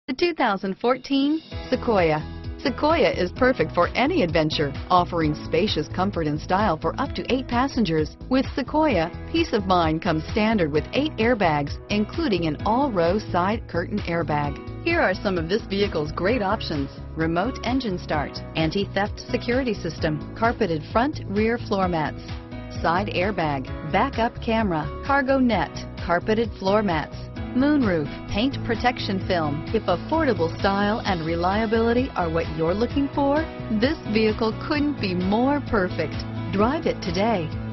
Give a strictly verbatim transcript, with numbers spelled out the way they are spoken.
The two thousand fourteen Sequoia. Sequoia is perfect for any adventure, offering spacious comfort and style for up to eight passengers. With Sequoia, peace of mind comes standard with eight airbags, including an all-row side curtain airbag. Here are some of this vehicle's great options: remote engine start, anti-theft security system, carpeted front rear floor mats, side airbag, backup camera, cargo net, carpeted floor mats, moonroof, paint protection film. If affordable style and reliability are what you're looking for, this vehicle couldn't be more perfect. Drive it today.